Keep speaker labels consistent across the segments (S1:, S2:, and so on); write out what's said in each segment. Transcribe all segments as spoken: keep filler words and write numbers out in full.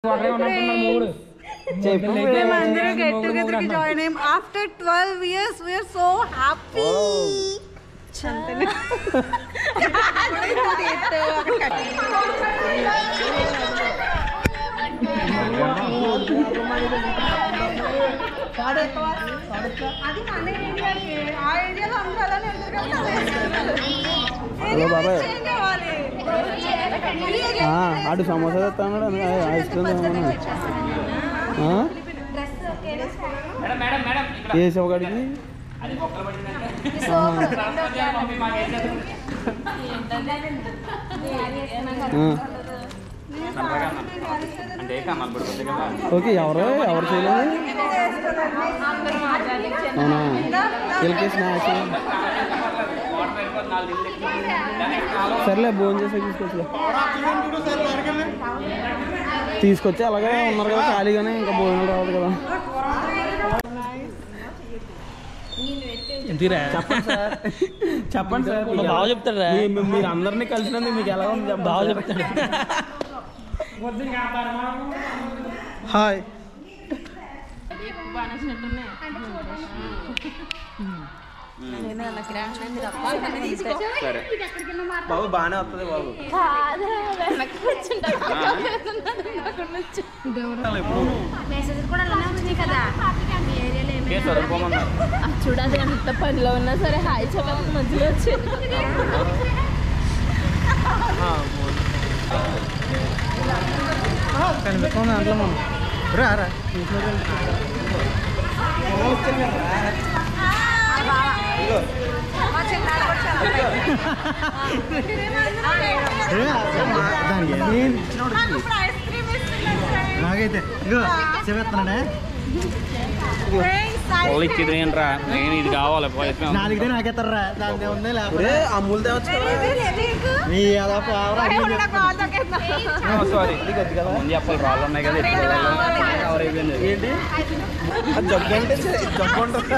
S1: get together to join him after twelve years. We are so happy.
S2: Hello బాబాయ్ ఆడు సమోసా తెస్తాడు ice cream ఏ శివగాడికి ఓకే ఎవరు ఎవరు చేయలేదు అవునా వీళ్ళకి స్నాక్స్ సర్లే భోజనం చేసే తీసుకొచ్చా తీసుకొచ్చి అలాగే ఉన్నారు కదా ఖాళీగానే ఇంకా భోజనం రావద్దు కదా చెప్పండి సార్ చెప్పండి సార్ బాగా చెప్తారా మీరు అందరినీ కలిసినందుకు మీకు ఎలా ఉంది బాగా చెప్తాడు హాయ్ బాబు బాగానే వస్తుంది బాబు
S3: చూడాలి ఎంత పనిలో ఉన్నా సరే హాయ్ చెప్పాలి మధ్యలో వచ్చి
S2: కనిపిస్తుంది దాంట్లో మనం రా రా నాకైతే ఇగో చెప్తున్నాడే
S4: ఇచ్చేది ఏంట్రా నేను ఇది కావాలి
S2: నాలుగుదే నాకెత్తారా దాని ఉంది లేకపోతే అమ్ములు తేవచ్చు సారీ
S4: చెప్పాలి రాళ్ళు ఉన్నాయి కదా
S2: ఏంటి జబ్బు అంటే జబ్బు ఉంటుంది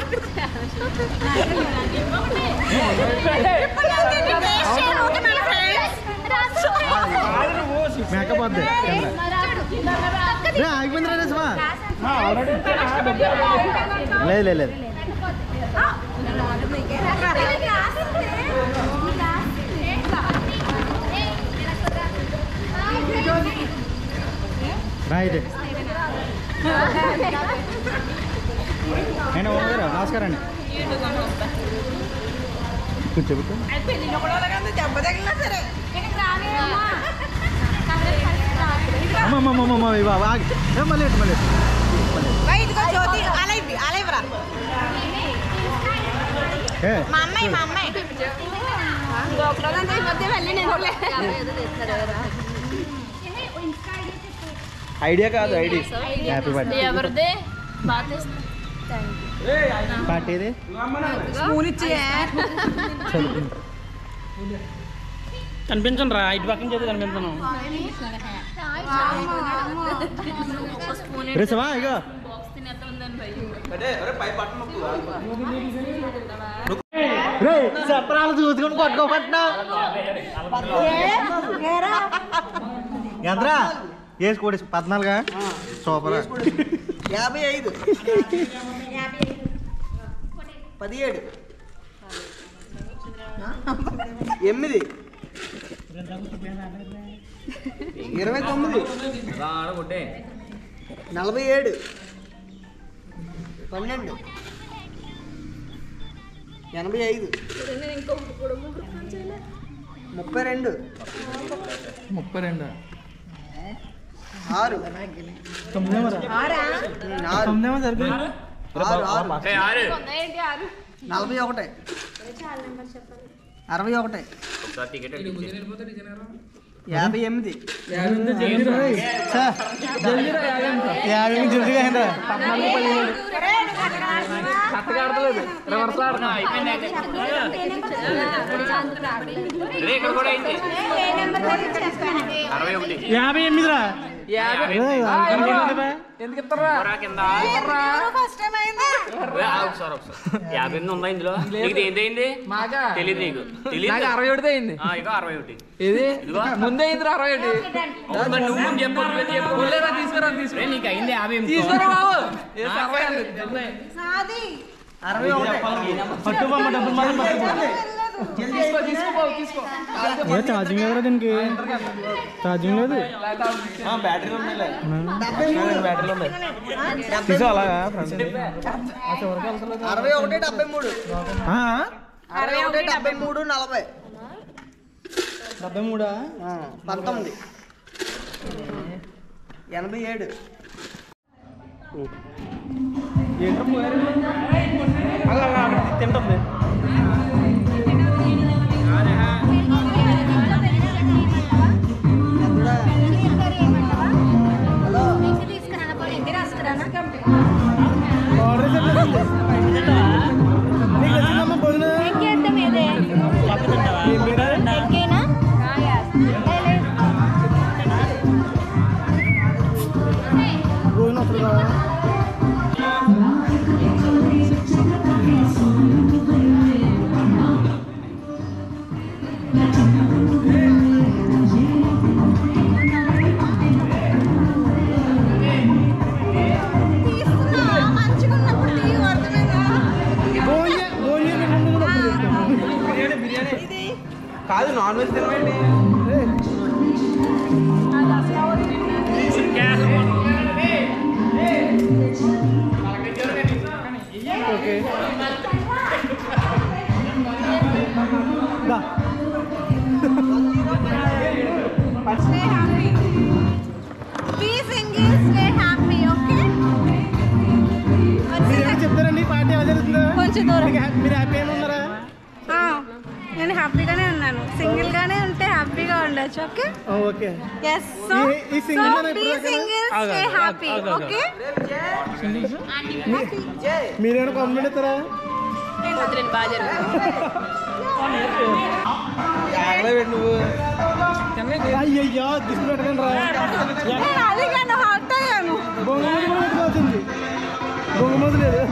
S2: మేకప్ వద్దే ఆగిపోయిందిరా రేసమా లేదు లేదు లేదు రైట్ నేను ఓనగారు నమస్కారం అండి కూర్చో అమ్మమ్మమ్మ బాబా మళ్ళీ మళ్ళీ ఐడియా కాదు ఐడి హ్యాపీ బర్త్డే
S3: ఎవరిదే
S2: పార్టీది
S4: కనిపించను రా ఇటు పక్కన చేతి కనిపించను
S2: రేసమా ఇగో చెప్పరాలు చూసుకుని పట్టుకోపట్టినా ఎంతరా వేసుకోడి పద్నాలుగా సూపర్
S5: యాభై ఐదు పదిహేడు ఎనిమిది ఇరవై తొమ్మిది నలభై ఏడు పన్నెండు ఎనభై ఐదు ముప్పై రెండు
S2: ముప్పై రెండు
S5: ఆరు
S2: తొమ్మిదేమో సరిపోయింది
S5: నలభై ఒకటి అరవై ఒకటి యాభై ఎనిమిది
S2: యాభై జల్దీగా యాభై ఎనిమిది రా
S4: ఎందుకు ఇస్తారా యాభై ఎనిమిది ఉందా ఇందులో నీకు ఏంటైంది తెలియదు నీకు తెలియదు అరవై ఒకటి అయింది ఇగో అరవై ఒకటి ఇది ముందే అయింది అరవై ఒకటి నువ్వు ముందు చెప్పు తీసుకురా తీసుకురా నీకు అయింది యాభై ఎనిమిది తీసుకురా బాబు
S5: అరవై ఒకటి
S2: పట్టుకోమ్మ డబ్బులు మాత్రం ఛార్జింగ్ ఎవరా దీనికి ఛార్జింగ్ లేదు
S5: బ్యాటరీలు ఉన్నాయి
S2: బ్యాటరీలు ఉన్నాయి తీసా అలాగా
S5: అరవై ఒకటి డెబ్బై మూడు అరవై ఒకటి డెబ్బై మూడు నలభై
S2: డెబ్బై మూడా
S5: పంతొమ్మిది ఎనభై ఏడు
S2: అలా తింటుంది
S5: కాదు నాన్ వెజ్ తినమండి
S2: okay
S1: Stay happy. Be single, stay happy, okay?
S2: చెప్తారండి పార్టీ ఎలా జరుగుతుందో
S1: కొంచెం దూరం
S2: మీరు హ్యాపీగా ఉన్నారా
S1: నేను హ్యాపీగానే ఉన్నాను సింగిల్ గానే ఉంటే హ్యాపీగా ఉండొచ్చు ఓకే
S2: ఓకే
S1: yes so
S2: ఈ single
S1: so be single stay happy okay
S2: మీరేమైనా కాంప్లిమెంట్ ఇస్తారా
S3: బాగా జరుగుతుంది
S2: నువ్వు అయ్యయ్యో దిష్టి పెట్టకండి రా
S1: అడిగాను హాట్ అయ్యాను
S2: బొంగమూతి కూడా పెట్టుకోవాల్సింది బొంగమూతి లేదు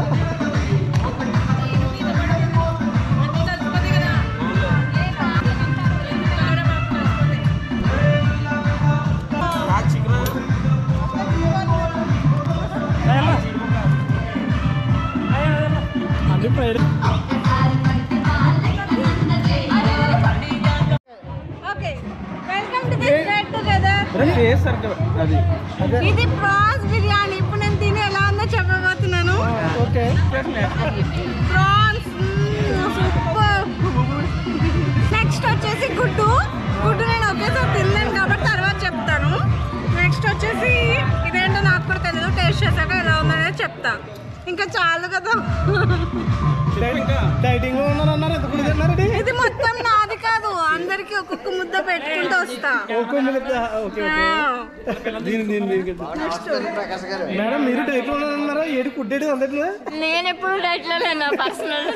S1: okay welcome to this get together
S2: అది
S1: ఇది ప్రాన్స్ బిర్యానీ ఇప్పుడు నేను తిని ఎలా ఉందో చెప్పబోతున్నాను
S2: ఓకే
S1: ప్రాన్స్ సూపర్ నెక్స్ట్ వచ్చేసి గుడ్డు గుడ్డు నేను ఒకేసారి తిన్నాను కాబట్టి తర్వాత చెప్తాను నెక్స్ట్ వచ్చేసి ఇదేంటో నాకు కూడా తెలియదు టేస్ట్ చేశాక ఎలా ఉందనేది చెప్తా ఇంకా చాలు కదా
S2: డైటింగ్ లో ఉన్నారన్నారు ఎంత కూడా తిన్నారండి
S1: ఇది మొత్తం నాది కాదు అందరికి ఒక్కొక్క ముద్ద పెట్టుకుంటూ వస్తా
S2: ఓకే ఓకే దీని దీని మేడం మీరు డైట్ లో ఉన్నారా ఏడు కుడ్డేది అందట్లే
S3: నేను ఎప్పుడు డైట్ లో లేనా పర్సనల్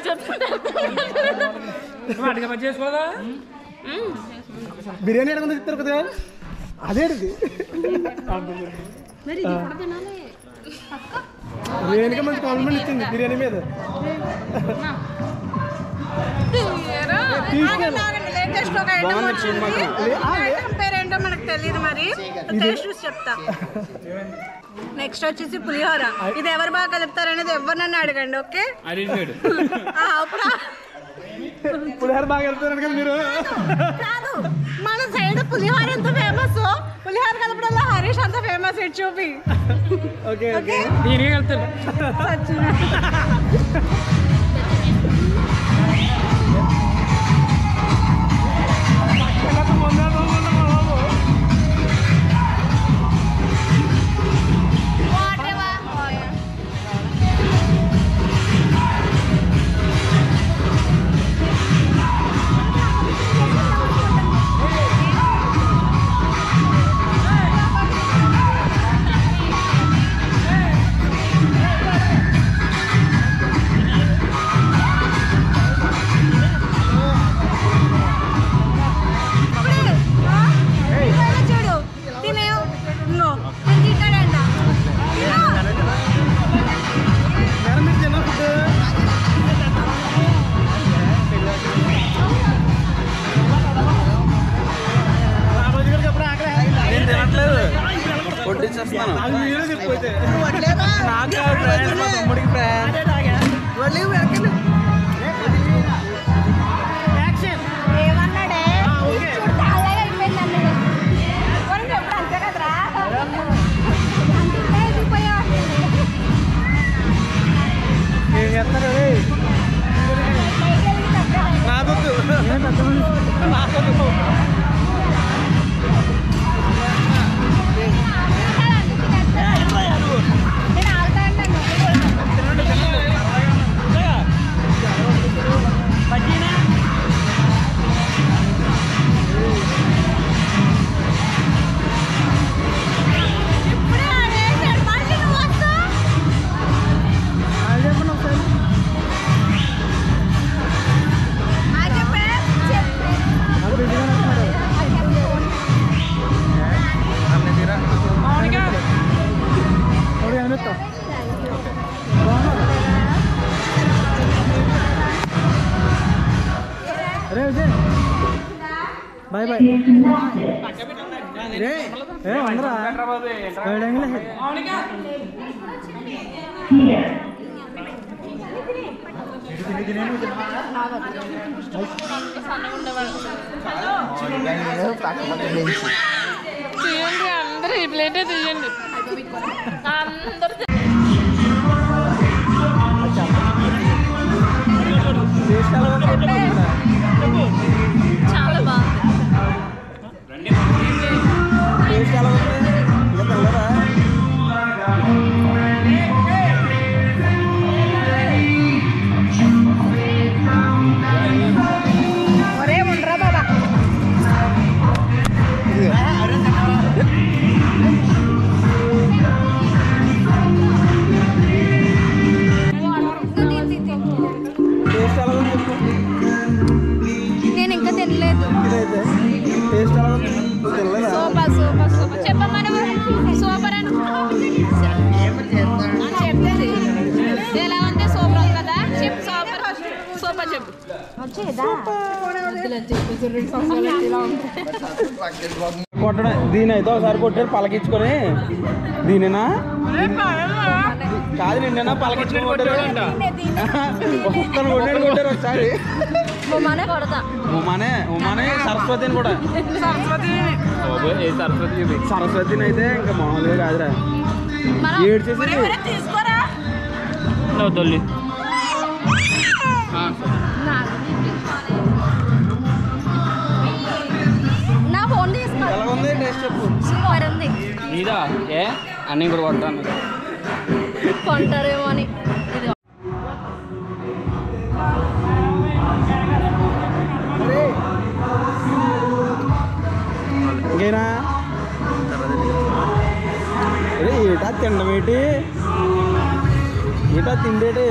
S4: చేసుకోదా
S2: బిర్యానీ ఎక్కడ తిస్తారు కదా అదే రేణుక మంచి కాంప్లిమెంట్ ఇచ్చింది బిర్యానీ మీద
S1: లేటెస్ట్ ఒక ఐటమ్ వచ్చింది ఐటమ్ పేరేంటో మనకు తెలియదు మరి టేస్ట్ చూసి చెప్తా నెక్స్ట్ వచ్చేసి పులిహోర ఇది ఎవరు బాగా కలుపుతారు అనేది ఎవరు నన్ను అడగండి ఓకే
S2: పులిహోర బాగా వెళ్తారు కదా మీరు
S1: కాదు మన సైడ్ పులిహోర ఎంత ఫేమస్ పులిహోర కలపడంలో హరీష్ అంత ఫేమస్ ఇటు చూపి
S2: ఓకే
S1: ఓకే
S4: నేనే వెళ్తాను
S1: Hey!
S2: రాసేస్తాను
S1: ఏమన్నాడే చూడు తాళాలు అయిపోయింది అన్నాడు ఎప్పుడు అంతే కదరా అంతే అయిపోయా
S2: ఏం చేస్తారు నాకొద్దు నాకొద్దు
S1: నేను ఆల్తా అంటాను ఇప్పుడే ఆడేసాడు మళ్ళీ నువ్వు వస్తా ఆ చెప్పే చెప్పే
S2: అరే విజయ్ బాయ్ బాయ్ రే ఏ అందరా
S3: తీయండి అందరూ ఈ ప్లేటే తీయండి అందరూ చాలా బాగుంది
S2: టేస్ట్ ఎలా ఉంది ఇంకా తెల్లదా
S1: ఒరే ఉండరా బాబా
S2: టేస్ట్ ఎలా ఉంది చెప్పు
S1: నేను ఇంకా తినలేదు
S2: ఇదైతే టేస్ట్ ఎలా ఉంది నువ్వు తెల్లదా
S3: సూపర్ సూపర్ సూపర్ చెప్పమని సూపర్ అని చెప్తుంది ఎలా ఉంది సూపర్ ఉంది కదా చెప్పు సూపర్ సూపర్ చెప్పు
S2: కొట్టడం దీని అయితే ఒకసారి కొట్టారు పలకించుకొని దీనేనా కాదు నిన్న పలకించుకొని కొట్టారు ఒక్కొక్కరు కొట్టాడు కొట్టారు ఒకసారి
S3: ఉమానే కొడతా
S2: ఉమానే ఉమానే సరస్వతిని కూడా సరస్వతిని అయితే ఇంకా మామూలుగా కాదురా ఏడు చేసి
S1: తీసుకోరా
S4: తల్లి
S1: నా ఫోన్ తీసుకో
S2: ఎలా ఉంది టేస్ట్ చెప్పు
S1: సూపర్ ఉంది
S4: నీదా ఏ అన్నీ కూడా కొడతాను
S3: కొంటారేమో అని
S2: ఇంకేనా అరే ఏటా తినడం ఏంటి ఏటా తిండేటి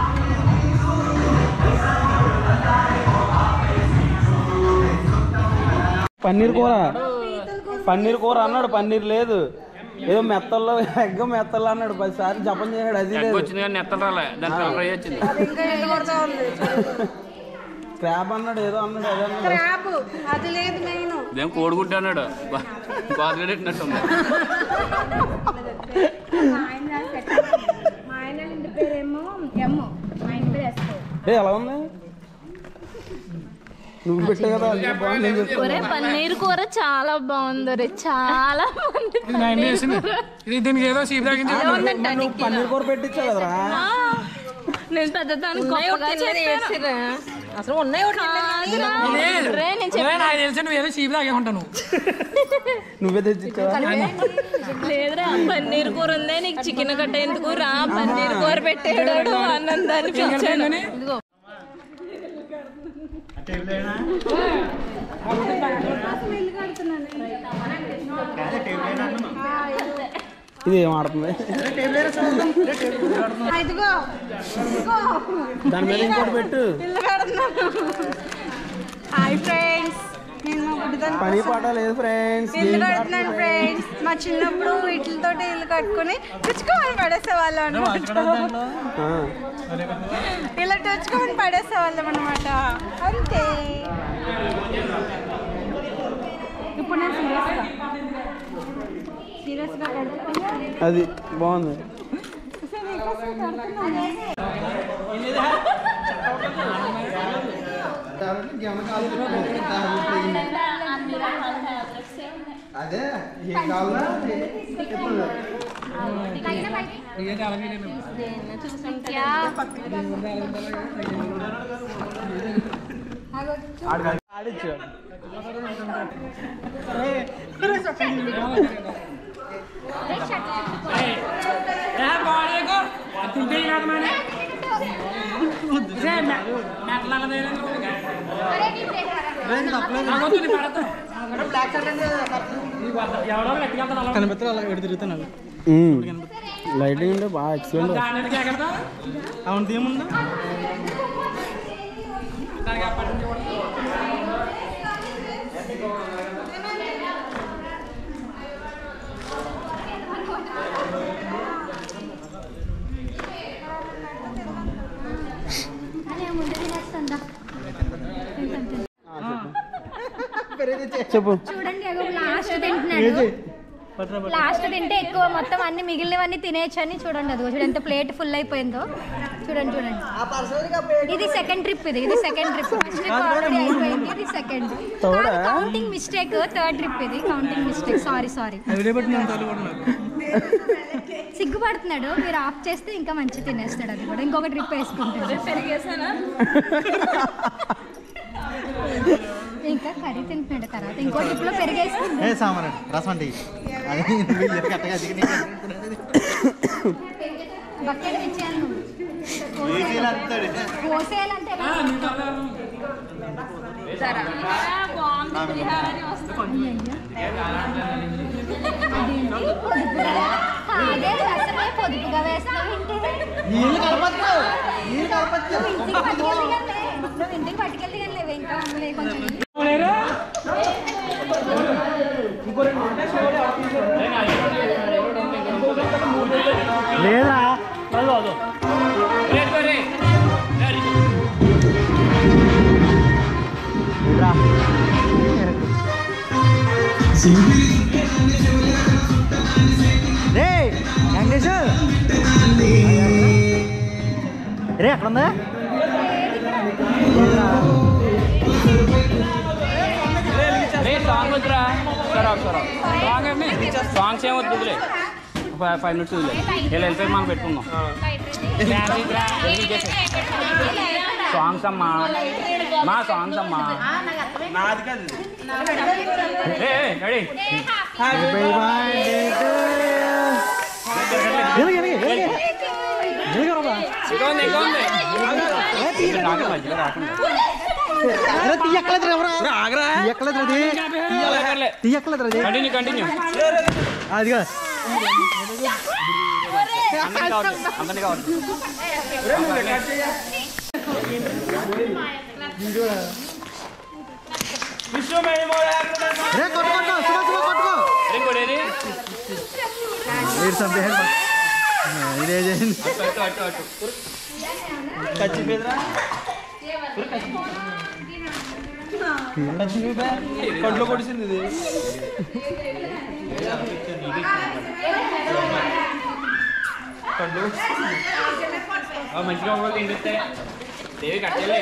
S2: పన్నీర్ కూర పన్నీర్ కూర అన్నాడు పన్నీర్ లేదు ఏదో మెత్తల్లో ఎగ్గ మెత్తల్లో అన్నాడు పదిసార్లు జపం చేశాడు అది లేదు
S4: వచ్చింది కానీ నెత్తలు రాలే దానికి ఫ్రై వచ్చింది
S2: క్రాబ్ అన్నాడు ఏదో అన్నాడు అదే అన్నాడు
S1: క్రాబ్ అది లేదు నేను
S4: ఇదేం కోడిగుడ్డు అన్నాడు బాధగడెట్టినట్టుంది
S1: మా ఆయన ఇంటి పేరేమో ఎమ్ము మా ఇంటి పేరు ఎస్కో
S2: ఏ ఎలా ఉంది నువ్వు పెట్టే కదా బాగుంది
S3: ఒరే పన్నీర్ కూర చాలా బాగుంది రే చాలా బాగుంది
S2: పన్నీర్ కూర పెట్టించా కదరా
S3: నేను పెద్ద దాన్ని గొప్పగా చెప్పాను.
S5: అసలు ఉన్నాయి
S3: రే నేను చెప్పాను
S6: తెలిసి నువ్వు ఏదో చీప్ తాగే ఉంటాను
S2: నువ్వే తెచ్చిచ్చావా
S3: లేదురా పన్నీర్ కూర ఉందే నీకు చికెన్ కట్ట ఎందుకు రా పన్నీర్ కూర పెట్టాడు అన్నందాన్ని పిలిచాను. ఇదిగో
S2: ఇది ఏం ఆడుతుంది
S1: ఇదిగో
S2: దాని మీద ఇంకోటి పెట్టు
S1: ఇల్లు కడుతున్నాను. హాయ్ ఫ్రెండ్స్, నేను మా బుడ్డిదాన్ని
S2: పని పాట లేదు ఫ్రెండ్స్
S1: ఇల్లు కడుతున్నాను ఫ్రెండ్స్. మా చిన్నప్పుడు వీటితో ఇల్లు కట్టుకుని టుచ్చుకోమని పడేసేవాళ్ళం అనమాట. ఇలా టుచ్చుకోమని పడేసేవాళ్ళం అనమాట. అంతే. ఇప్పుడు నేను సీరియస్గా
S2: అది బాగుంది. అదే ఆడిచ్చు కనిపెత్తారు అలా ఎడు తిరుగుతున్నాను. లైటింగ్ అంటే బాగా ఎక్సలెంట్. అవును ఏముందా చెప్పు.
S6: చూడండి లాస్ట్ తింటున్నాడు. లాస్ట్ తింటే ఎక్కువ మొత్తం అన్ని మిగిలినవన్నీ తినేయచ్చు అని చూడండి. అది చూడండి ఎంత ప్లేట్ ఫుల్ అయిపోయిందో. చూడండి చూడండి ఇది సెకండ్ ట్రిప్. ఇది ఇది second trip. First trip already అయిపోయింది. ఇది second counting mistake. Third trip ఇది కౌంటింగ్ మిస్టేక్. సారీ సారీ సిగ్గుపడుతున్నాడు. మీరు ఆఫ్ చేస్తే ఇంకా మంచి తినేస్తాడు. అది కూడా ఇంకొక ట్రిప్ వేసుకుంటాడు.
S3: పెరిగేసానా
S6: ఇంకా కర్రీ తింటున్నాడు. తర్వాత ఇంకో ట్రిప్ లో పెరిగేసుకుంటాడు. బకెట్ ఇచ్చాను. పోసేయాలంటే అదే రసమే పొదుపుగా వేస్తావు. ఇంటికి పట్టుకెళ్ళి నువ్వు ఇంటికి పట్టుకెళ్ళి కానీ ఇంకా అమ్మలే కొంచెం
S2: లేదా రే ఎక్కడ ఉందా
S4: సాంగ్ వద్దురా. సరే సరే సాంగ్స్ ఏం వద్దులే. ఫైవ్ మినిట్స్ వదిలే. ఇలా వెళ్ళిపోయి మనం పెట్టుకుందాం. సాంగ్స్ అమ్మా మా సాంగ్స్ అమ్మా నాది కాదు. రెడీ కంటిన్యూ కంటిన్యూ
S2: అదిగా
S4: అందరినీ కావాలి.
S2: ఇదే
S5: కంట్లో కొడిసింది ఇది.
S4: మంచిగా తింటే దేవి కట్టలే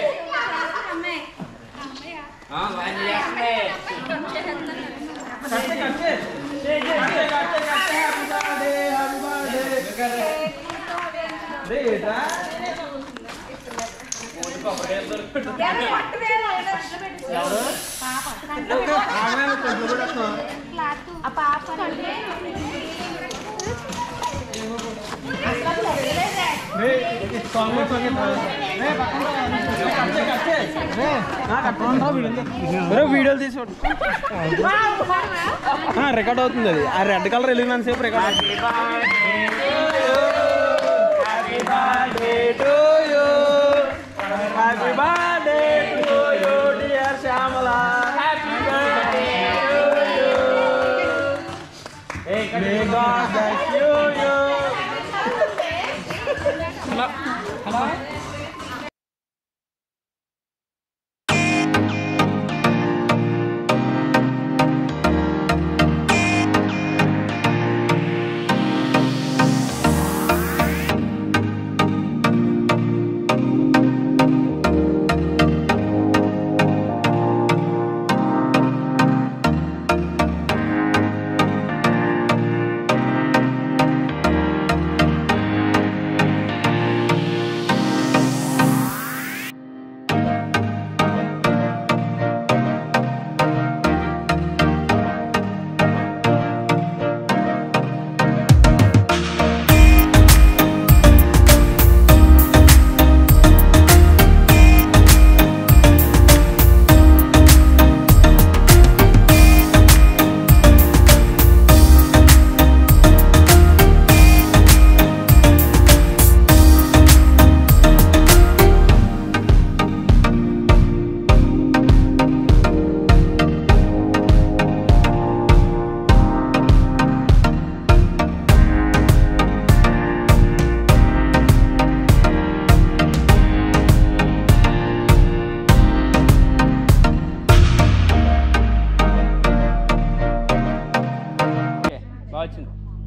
S2: వీడియోలు తీసి రికార్డ్ అవుతుంది. అది ఆ రెడ్ కలర్ వెళ్ళినంత సేపు రికార్డ్ అవుతుంది. Happy birthday to you dear Shyamala. Happy birthday to you. May God bless you. Hello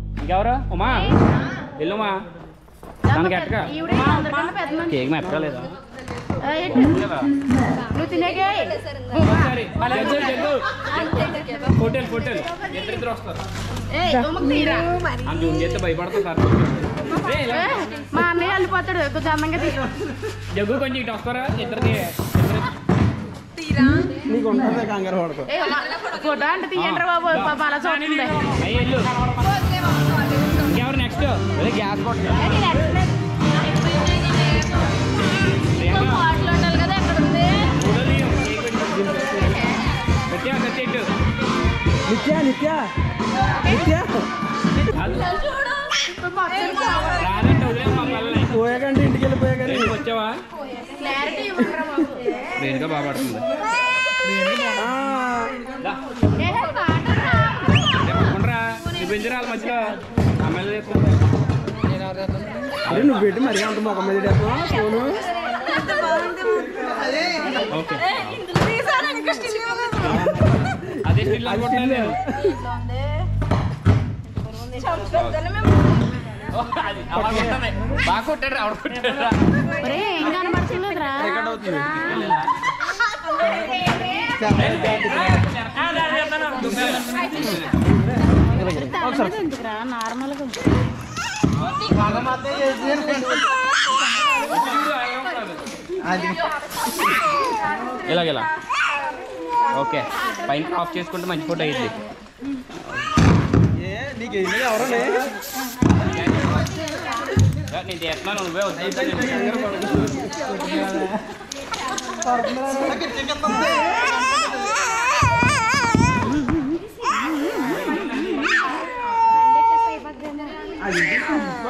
S4: ఇంకెవరు ఉమా వెళ్ళుమా తనకి ఎట్టగా కేక్ మెత్తలేదా హోటల్ హోటల్ ఇద్దరిద్దరు వస్తారు జూమ్ చేస్తే భయపడతా సార్
S3: మా అన్నయ్య వెళ్ళిపోతాడు కొంచెం అందంగా తీసు
S4: జగ్గు కొంచెం ఇటు వస్తారా ఇద్దరిది
S2: నీకు ఉంటుంది కంగారు పడతావు
S3: ఫోటో అంటే తీయండి బాబు పాప అలా చూడండి
S4: వెళ్ళు ఇంకెవరు నెక్స్ట్ గ్యాస్ కొట్టు
S3: ఉండాలి కదా ఎక్కడ ఉంది
S2: నిత్య నిత్య నిత్య
S4: రాదంటే వదిలే మమ్మల్ని
S2: పోయాకంటే ఇంటికి వెళ్ళిపోయాకండి
S4: వచ్చావా రేణుగా బాగా పడుతుంది పడుకుంటారా నీ పెంచరాలి మధ్యలో అమ్మాయిలు
S2: అరే నువ్వు పెట్టి మరీ అంత మొక్క మీద ఫోను
S4: ఓకే అదే స్టిల్ అనుకుంటున్నాను బాగా కొట్టాడు ఆవిడ కొట్టాడు
S3: ఏం కనబడుతుందిరా నార్మల్ గా
S4: ఇలాగెలా ఓకే పైన ఆఫ్ చేసుకుంటే మంచి ఫోటో అయ్యింది
S2: నీకు ఎవరనే
S4: నేను చేస్తున్నాను నువ్వే వద్దు